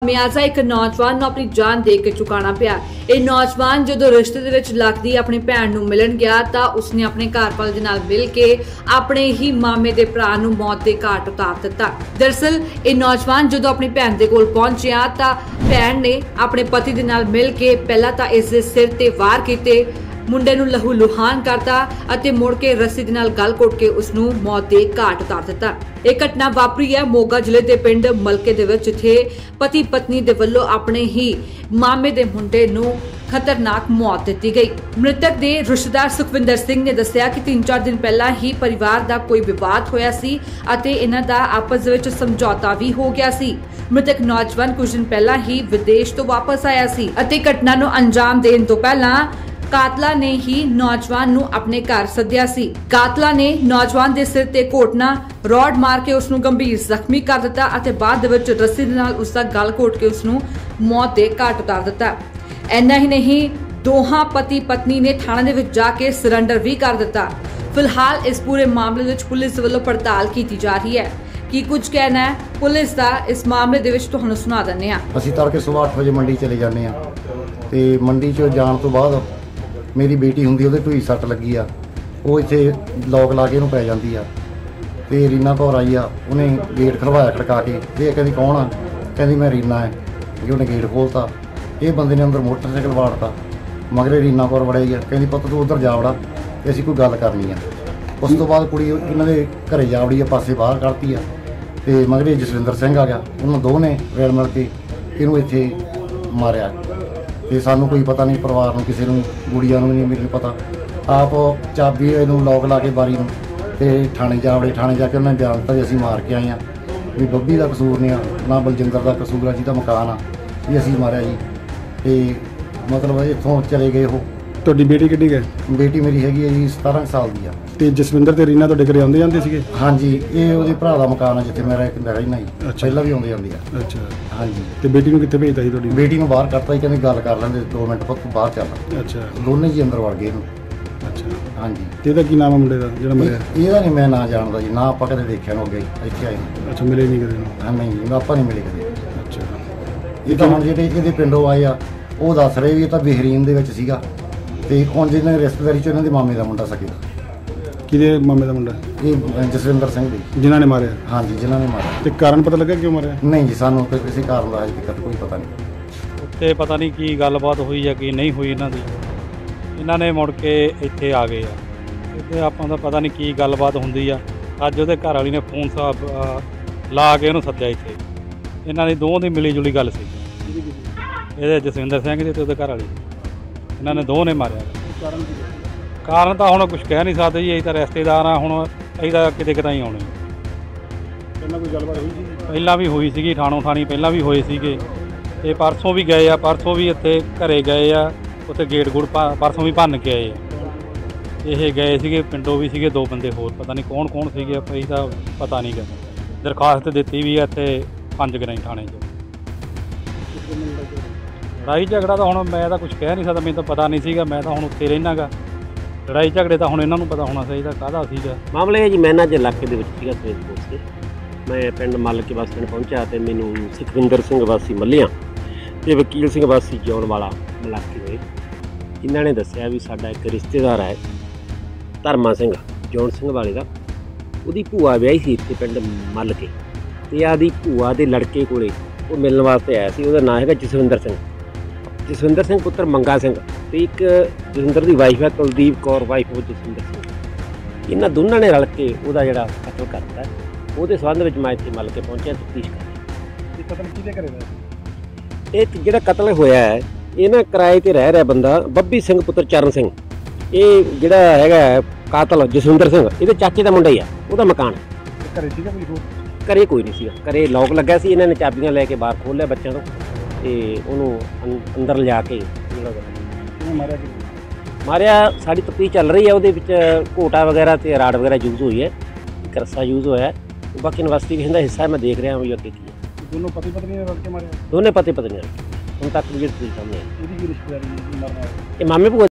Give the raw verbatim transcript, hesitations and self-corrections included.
ਖਮਿਆਜ਼ਾ ਇੱਕ ਨੌਜਵਾਨ ਨੂੰ ਆਪਣੀ ਜਾਨ ਦੇ ਕੇ ਚੁਕਾਣਾ ਪਿਆ। ਇਹ ਨੌਜਵਾਨ ਜਦੋਂ ਰਿਸ਼ਤੇ ਦੇ ਵਿੱਚ ਲੱਗਦੀ ਆਪਣੀ ਭੈਣ ਨੂੰ ਮਿਲਣ ਗਿਆ ਤਾਂ ਉਸਨੇ ਆਪਣੇ ਘਰਵਾਲੇ ਦੇ ਨਾਲ ਮਿਲ ਕੇ ਆਪਣੇ ਹੀ ਮਾਮੇ ਦੇ ਭਰਾ ਨੂੰ ਮੌਤ ਦੇ ਘਾਟ ਉਤਾਰ ਦਿੱਤਾ। ਦਰਅਸਲ ਇਹ ਨੌਜਵਾਨ ਜਦੋਂ ਆਪਣੀ ਭੈਣ ਦੇ ਕੋਲ ਪਹੁੰਚਿਆ ਤਾਂ ਭੈਣ ਨੇ ਆਪਣੇ ਪਤੀ ਦੇ ਨਾਲ ਮਿਲ ਕੇ ਪਹਿਲਾਂ ਤਾਂ ਇਸ ਦੇ ਸਿਰ ਤੇ ਵਾਰ ਕੀਤੇ, ਮੁੰਡੇ ਨੂੰ ਲਹੂ ਲੁਹਾਨ ਕਰਤਾ ਅਤੇ ਮੁੜ ਕੇ ਰੱਸੀ ਦੇ ਨਾਲ ਗਲ ਘੋਟ ਕੇ ਉਸ ਨੂੰ ਮੌਤ ਦੇ ਘਾਟ ਉਤਾਰ ਦਿੱਤਾ। ਇਹ ਘਟਨਾ ਵਾਪਰੀ ਹੈ ਮੋਗਾ ਜ਼ਿਲ੍ਹੇ ਦੇ ਪਿੰਡ ਮਲਕੇ ਦੇ ਵਿੱਚ, ਜਿੱਥੇ ਪਤੀ ਪਤਨੀ ਦੇ ਵੱਲੋਂ ਆਪਣੇ ਹੀ ਮਾਮੇ ਦੇ ਮੁੰਡੇ ਨੂੰ ਖਤਰਨਾਕ ਮੌਤ ਦਿੱਤੀ ਗਈ। ਮ੍ਰਿਤਕ ਦੇ ਰਿਸ਼ਤੇਦਾਰ ਸੁਖਵਿੰਦਰ ਸਿੰਘ ਨੇ ਦੱਸਿਆ ਕਿ ਤਿੰਨ ਚਾਰ ਦਿਨ ਪਹਿਲਾਂ ਹੀ ਪਰਿਵਾਰ ਦਾ ਕੋਈ ਵਿਵਾਦ ਹੋਇਆ ਸੀ ਅਤੇ ਇਹਨਾਂ ਦਾ ਆਪਸ ਵਿੱਚ ਸਮਝੌਤਾ ਵੀ ਹੋ ਗਿਆ ਸੀ। ਮ੍ਰਿਤਕ ਨੌਜਵਾਨ ਕੁਝ ਦਿਨ ਪਹਿਲਾਂ ਹੀ ਵਿਦੇਸ਼ ਤੋਂ ਵਾਪਸ ਆਇਆ ਸੀ ਅਤੇ ਘਟਨਾ ਨੂੰ ਅੰਜਾਮ ਦੇਣ ਤੋਂ ਪਹਿਲਾਂ ਕਾਤਲਾ ਨੇ ਹੀ ਨੌਜਵਾਨ ਨੂੰ ਆਪਣੇ ਘਰ ਸੱਦਿਆ ਸੀ। ਕਾਤਲਾ ਨੇ ਨੌਜਵਾਨ ਦੇ ਸਿਰ ਤੇ ਘੋਟਣਾ, ਰੋਡ ਮਾਰ ਕੇ ਉਸ ਨੂੰ ਗੰਭੀਰ ਜ਼ਖਮੀ ਕਰ ਦਿੱਤਾ ਅਤੇ ਬਾਅਦ ਦੇ ਵਿੱਚ ਰੱਸੀ ਦੇ ਨਾਲ ਉਸ ਦਾ ਗਲ ਘੋਟ ਕੇ ਉਸ ਨੂੰ ਮੌਤ ਦੇ ਘਾਟ ਉਤਾਰ ਦਿੱਤਾ। ਇੰਨਾ ਹੀ ਨਹੀਂ, ਦੋਹਾਂ ਪਤੀ ਪਤਨੀ ਨੇ ਥਾਣੇ ਦੇ ਵਿੱਚ ਜਾ ਕੇ ਸਰੈਂਡਰ ਵੀ ਕਰ ਦਿੱਤਾ। ਫਿਲਹਾਲ ਇਸ ਪੂਰੇ ਮਾਮਲੇ ਵਿੱਚ ਪੁਲਿਸ ਵੱਲੋਂ ਪੜਤਾਲ ਕੀਤੀ ਜਾ ਰਹੀ ਹੈ। ਕੀ ਕੁਝ ਕਹਿਣਾ ਹੈ ਪੁਲਿਸ ਦਾ ਇਸ ਮਾਮਲੇ ਦੇ ਵਿੱਚ ਤੁਹਾਨੂੰ ਸੁਣਾ ਦਿੰਦੇ ਹਾਂ। ਅਸੀਂ ਤੜਕੇ ਸਵੇਰ ਅੱਠ ਵਜੇ ਮੰਡੀ ਚਲੇ ਜਾਂਦੇ ਆ ਤੇ ਮੰਡੀ 'ਚ ਜਾਣ ਤੋਂ ਬਾਅਦ ਮੇਰੀ ਬੇਟੀ ਹੁੰਦੀ, ਉਹਦੇ ਢੂਈ ਸੱਟ ਲੱਗੀ ਆ, ਉਹ ਇੱਥੇ ਲੋਕ ਲਾ ਕੇ ਉਹਨੂੰ ਪੈ ਜਾਂਦੀ ਆ ਤੇ ਰੀਨਾ ਕੌਰ ਆਈ ਆ, ਉਹਨੇ ਗੇਟ ਖੜਵਾਇਆ ਖੜਕਾ ਕੇ। ਇਹ ਕਹਿੰਦੀ ਕੌਣ ਆ? ਕਹਿੰਦੀ ਮੈਂ ਰੀਨਾ ਹੈ ਜੀ। ਉਹਨੇ ਗੇਟ ਖੋਲ੍ਹਤਾ, ਇਹ ਬੰਦੇ ਨੇ ਅੰਦਰ ਮੋਟਰਸਾਈਕਲ ਵਾੜਤਾ, ਮਗਰੇ ਰੀਨਾ ਕੌਰ ਵੜਿਆ ਆ। ਕਹਿੰਦੀ ਪੁੱਤ ਤੂੰ ਉੱਧਰ ਜਾ ਵੜਾ ਤੇ ਅਸੀਂ ਕੋਈ ਗੱਲ ਕਰਨੀ ਆ। ਉਸ ਤੋਂ ਬਾਅਦ ਕੁੜੀ ਇਹਨਾਂ ਦੇ ਘਰੇ ਜਾ ਵੜੀ ਆ, ਪਾਸੇ ਬਾਹਰ ਕੱਢਤੀ ਆ ਤੇ ਮਗਰੇ ਜਸਵਿੰਦਰ ਸਿੰਘ ਆ ਗਿਆ। ਉਹਨਾਂ ਦੋ ਨੇ ਰਲ ਮਿਲ ਕੇ ਇਹਨੂੰ ਇੱਥੇ ਮਾਰਿਆ ਤੇ ਸਾਨੂੰ ਕੋਈ ਪਤਾ ਨਹੀਂ, ਪਰਿਵਾਰ ਨੂੰ ਕਿਸੇ ਨੂੰ, ਗੁੜੀਆਂ ਨੂੰ ਨਹੀਂ ਮੈਨੂੰ ਪਤਾ। ਆਪ ਚਾਬੀ ਇਹਨੂੰ ਲੋਕ ਲਾ ਕੇ ਬਾਰੀ ਨੂੰ ਤੇ ਥਾਣੇ ਜਾ ਵੜੇ। ਥਾਣੇ ਜਾ ਕੇ ਉਹਨਾਂ ਨੇ ਬਿਆਨ ਦਿੱਤਾ ਵੀ ਅਸੀਂ ਮਾਰ ਕੇ ਆਏ ਹਾਂ, ਵੀ ਬੱਬੀ ਦਾ ਕਸੂਰ ਨਹੀਂ ਆ, ਨਾ ਬਲਜਿੰਦਰ ਦਾ ਕਸੂਰ ਆ, ਜਿਹਦਾ ਮਕਾਨ ਆ ਵੀ ਅਸੀਂ ਮਾਰਿਆ ਜੀ। ਤੇ ਮਤਲਬ ਇੱਥੋਂ ਚਲੇ ਗਏ ਉਹ। ਤੁਹਾਡੀ ਬੇਟੀ ਕਿੱਡੀ ਗਏ? ਬੇਟੀ ਮੇਰੀ ਹੈਗੀ ਹੈ ਜੀ ਸਤਾਰਾਂ ਸਾਲ ਦੀ ਆ। ਤੇ ਜਸਵਿੰਦਰ ਤੇ ਰੀਨਾ ਤੁਹਾਡੇ ਘਰੇ ਆਉਂਦੇ ਜਾਂਦੇ ਸੀਗੇ? ਹਾਂਜੀ, ਇਹ ਉਹਦੇ ਭਰਾ ਦਾ ਮਕਾਨ ਆ ਜਿੱਥੇ ਮੇਰਾ ਇੱਕ ਰਹਿਣਾ ਜੀ, ਪਹਿਲਾਂ ਵੀ ਆਉਂਦੇ ਜਾਂਦੇ ਆ। ਅੱਛਾ, ਹਾਂਜੀ। ਤੇ ਬੇਟੀ ਨੂੰ ਕਿੱਥੇ ਭੇਜਤਾ ਸੀ ਤੁਹਾਡੀ? ਬੇਟੀ ਨੂੰ ਬਾਹਰ ਕੱਢਤਾ ਜੀ, ਕਹਿੰਦੇ ਗੱਲ ਕਰ ਲੈਂਦੇ ਦੋ ਮਿੰਟ, ਪੁੱਤ ਬਾਹਰ ਚੱਲ। ਅੱਛਾ, ਦੋਨੇ ਜੀ ਅੰਦਰ ਵੜ ਗਏ ਇਹਨੂੰ। ਅੱਛਾ, ਹਾਂਜੀ। ਤੇ ਇਹਦਾ ਕੀ ਨਾਮ ਆ ਮੁੰਡੇ ਦਾ ਜਿਹੜਾ ਮਰਿਆ? ਇਹਦਾ ਨਹੀਂ ਮੈਂ ਨਾ ਜਾਣਦਾ ਜੀ, ਨਾ ਆਪਾਂ ਕਦੇ ਦੇਖਿਆ ਨੂੰ ਅੱਗੇ ਇੱਥੇ ਆਏ। ਅੱਛਾ, ਮਿਲੇ ਨਹੀਂ ਕਦੇ ਨੂੰ? ਹਾਂ ਨਹੀਂ ਜੀ, ਆਪਾਂ ਨਹੀਂ ਮਿਲੇ ਕਦੇ। ਅੱਛਾ, ਇਹ ਤਾਂ ਹੁਣ ਜਿਹੜੇ ਇਹਦੇ ਪਿੰਡੋਂ ਆਏ ਆ ਉਹ ਦੱਸ ਰਹੇ ਵੀ ਇਹ ਤਾਂ ਬਹਿਰੀਨ ਦੇ ਵਿੱਚ ਸੀਗਾ ਤੇ ਹੁਣ ਜਿਹਨਾਂ ਦੀ ਰਿਸ਼ਤੇਦਾਰੀ 'ਚ ਇਹਨਾਂ ਦੇ ਮਾਮੇ ਦਾ ਮੁੰਡਾ ਸਕੇ। ਕਿਹਦੇ ਮਾਮੇ ਦਾ ਮੁੰਡਾ? ਇਹ ਜਸਵਿੰਦਰ ਸਿੰਘ ਦੀ, ਜਿਨ੍ਹਾਂ ਨੇ ਮਾਰਿਆ? ਹਾਂਜੀ, ਜਿਨ੍ਹਾਂ ਨੇ ਮਾਰਿਆ। ਤੇ ਕਾਰਨ ਪਤਾ ਲੱਗਾ ਕਿਉਂ ਮਾਰਿਆ? ਨਹੀਂ ਜੀ, ਸਾਨੂੰ ਕੋਈ ਕਿਸੇ ਕਾਰਨ ਦਾ ਅਜੇ ਤੱਕ ਕੋਈ ਪਤਾ ਨਹੀਂ। ਉੱਤੇ ਪਤਾ ਨਹੀਂ ਕੀ ਗੱਲਬਾਤ ਹੋਈ ਜਾਂ ਕੀ ਨਹੀਂ ਹੋਈ ਇਹਨਾਂ ਦੀ। ਇਹਨਾਂ ਨੇ ਮੁੜ ਕੇ ਇੱਥੇ ਆ ਗਏ ਆ। ਇੱਥੇ ਆਪਾਂ ਦਾ ਪਤਾ ਨਹੀਂ ਕੀ ਗੱਲਬਾਤ ਹੁੰਦੀ ਆ। ਅੱਜ ਉਹਦੇ ਘਰ ਵਾਲੀ ਨੇ ਫੋਨ ਸਾਹਿਬ ਲਾ ਕੇ ਉਹਨੂੰ ਸੱਦਿਆ ਇੱਥੇ। ਇਹਨਾਂ ਦੀ ਦੋਵਾਂ ਦੀ ਮਿਲੀ ਜੁਲੀ ਗੱਲ ਸੀ। ਇਹਦੇ ਜਸਵਿੰਦਰ ਸਿੰਘ ਜੀ ਤੇ ਉਹਦੇ ਘਰ ਵਾਲੀ, ਇਹਨਾਂ ਨੇ ਦੋਵਾਂ ਨੇ ਮਾਰਿਆ। ਕਾਰਨ ਤਾਂ ਹੁਣ ਕੁਝ ਕਹਿ ਨਹੀਂ ਸਕਦੇ ਜੀ, ਅਸੀਂ ਤਾਂ ਰਿਸ਼ਤੇਦਾਰ ਆ, ਹੁਣ ਅਸੀਂ ਤਾਂ ਕਿਤੇ ਕਿਤੇ ਹੀ ਆਉਣੇ। ਪਹਿਲਾਂ ਕੋਈ ਗੱਲਬਾਤ ਹੋਈ ਸੀ? ਪਹਿਲਾਂ ਵੀ ਹੋਈ ਸੀਗੀ, ਥਾਣੋਂ ਥਾਣੀ ਪਹਿਲਾਂ ਵੀ ਹੋਏ ਸੀਗੇ ਤੇ ਪਰਸੋਂ ਵੀ ਗਏ ਆ। ਪਰਸੋਂ ਵੀ ਇੱਥੇ ਘਰੇ ਗਏ ਆ, ਉੱਥੇ ਗੇਟ ਗੂੜ ਪਰਸੋਂ ਵੀ ਭੰਨ ਕੇ ਆਏ ਆ। ਇਹ ਗਏ ਸੀਗੇ ਪਿੰਡੋਂ ਵੀ ਸੀਗੇ ਦੋ ਬੰਦੇ ਹੋਰ, ਪਤਾ ਨਹੀਂ ਕੌਣ ਕੌਣ ਸੀਗੇ, ਆਪਾਂ ਇਹ ਤਾਂ ਪਤਾ ਨਹੀਂ ਗਾ। ਦਰਖਾਸਤ ਦਿੱਤੀ ਵੀ ਆ ਇੱਥੇ ਪੰਜ ਗਰਾਈ ਥਾਣੇ 'ਚ। ਲੜਾਈ ਝਗੜਾ ਤਾਂ ਹੁਣ ਮੈਂ ਤਾਂ ਕੁਝ ਕਹਿ ਨਹੀਂ ਸਕਦਾ, ਮੈਨੂੰ ਤਾਂ ਪਤਾ ਨਹੀਂ ਸੀਗਾ, ਮੈਂ ਤਾਂ ਹੁਣ ਉੱਥੇ ਰਹਿਣਾ ਗਾ। ਲੜਾਈ ਝਗੜੇ ਤਾਂ ਹੁਣ ਇਹਨਾਂ ਨੂੰ ਪਤਾ ਹੋਣਾ ਚਾਹੀਦਾ ਕਾਹਦਾ ਸੀਗਾ ਮਾਮਲਾ। ਇਹ ਜੀ ਮੈਂ ਨਾ ਅੱਜ ਇਲਾਕੇ ਦੇ ਵਿੱਚ ਸੀਗਾ ਸਵੇਰ ਪਹੁੰਚ ਕੇ, ਮੈਂ ਪਿੰਡ ਮੱਲ ਕੇ ਬੱਸ ਸਟੈਂਡ ਪਹੁੰਚਿਆ ਤੇ ਮੈਨੂੰ ਸੁਖਵਿੰਦਰ ਸਿੰਘ ਵਾਸੀ ਮੱਲਿਆਂ ਤੇ ਵਕੀਲ ਸਿੰਘ ਵਾਸੀ ਜੌਨ ਵਾਲਾ ਮਲਾਕੀ ਹੋਏ। ਇਹਨਾਂ ਨੇ ਦੱਸਿਆ ਵੀ ਸਾਡਾ ਇੱਕ ਰਿਸ਼ਤੇਦਾਰ ਹੈ ਧਰਮਾ ਸਿੰਘ, ਜੌਨ ਸਿੰਘ ਵਾਲੇ ਦਾ, ਉਹਦੀ ਭੂਆ ਵਿਆਹੀ ਸੀ ਇੱਥੇ ਪਿੰਡ ਮੱਲ ਕੇ ਤੇ ਆਦੀ ਭੂਆ ਦੇ ਲੜਕੇ ਕੋਲੇ ਉਹ ਮਿਲਣ ਵਾਸਤੇ ਆਇਆ ਸੀ। ਉਹਦਾ ਨਾਂ ਹੈਗਾ ਜਸਵਿੰਦਰ ਸਿੰਘ। ਜਸਵਿੰਦਰ ਸਿੰਘ ਪੁੱਤਰ ਮੰਗਾ ਸਿੰਘ ਤੇ ਇੱਕ ਜਸਵਿੰਦਰ ਦੀ ਵਾਈਫ ਹੈ ਕੁਲਦੀਪ ਕੌਰ, ਵਾਈਫ ਉਹ ਜਸਵਿੰਦਰ ਸਿੰਘ। ਇਹਨਾਂ ਦੋਨਾਂ ਨੇ ਰਲ ਕੇ ਉਹਦਾ ਜਿਹੜਾ ਕਤਲ ਕਰਤਾ। ਉਹਦੇ ਸੰਬੰਧ ਵਿੱਚ ਮੈਂ ਇੱਥੇ ਮੱਲ ਕੇ ਪਹੁੰਚਿਆ ਤਫਤੀਸ਼ ਕਰਨ। ਕਤਲ ਕਿਹਦੇ ਘਰੇ ਦਾ? ਇਹ ਜਿਹੜਾ ਕਤਲ ਹੋਇਆ ਹੈ ਇਹ ਨਾ ਕਿਰਾਏ ਤੇ ਰਹਿ ਰਿਹਾ ਬੰਦਾ ਬੱਬੀ ਸਿੰਘ ਪੁੱਤਰ ਚਰਨ ਸਿੰਘ। ਇਹ ਜਿਹੜਾ ਹੈਗਾ ਕਾਤਲ ਜਸਵਿੰਦਰ ਸਿੰਘ, ਇਹਦੇ ਚਾਚੇ ਦਾ ਮੁੰਡਾ ਹੀ ਆ, ਉਹਦਾ ਮਕਾਨ ਹੈ। ਘਰੇ ਸੀਗਾ ਕੋਈ ਹੋਰ? ਘਰੇ ਕੋਈ ਨਹੀਂ ਸੀਗਾ, ਘਰੇ ਲੋਕ ਲੱਗਾ ਸੀ। ਇਹਨਾਂ ਨੇ ਚਾਬੀਆਂ ਲੈ ਕੇ ਬਾਹਰ ਖੋਲ੍ਹ ਲਿਆ ਬੱਚਿਆਂ ਤੋਂ ਤੇ ਉਹਨੂੰ ਅੰਦਰ ਲਿਜਾ ਕੇ ਜਿਹੜਾ ਮਾਰਿਆ ਮਾਰਿਆ ਸਾਡੀ ਤਫਤੀਸ਼ ਚੱਲ ਰਹੀ ਹੈ। ਉਹਦੇ ਵਿੱਚ ਘੋਟਾ ਵਗੈਰਾ ਤੇ ਰਾੜ ਵਗੈਰਾ ਯੂਜ਼ ਹੋਈ ਹੈ, ਇੱਕ ਰੱਸਾ ਯੂਜ਼ ਹੋਇਆ। ਬਾਕੀ ਇਨਵੈਸਟੀਗੇਸ਼ਨ ਦਾ ਹਿੱਸਾ ਮੈਂ ਦੇਖ ਰਿਹਾ ਹਾਂ ਵੀ ਅੱਗੇ ਕੀ ਹੈ। ਦੋਨੋਂ ਪਤੀ ਪਤਨੀ ਨੇ ਰਲ ਕੇ ਮਾਰਿਆ? ਦੋਨੇ ਪਤੀ ਪਤਨੀ ਹੁਣ ਤੱਕ ਜਿਹੜੀ ਤਫਤੀਸ਼ ਸਾਹਮਣੇ ਆਈ। ਇਹਦੀ ਕੀ ਰਿਸ਼ਤੇਦਾਰੀ ਮਰਨਾ? ਇਹ ਮਾਮੇ ਭੂਆ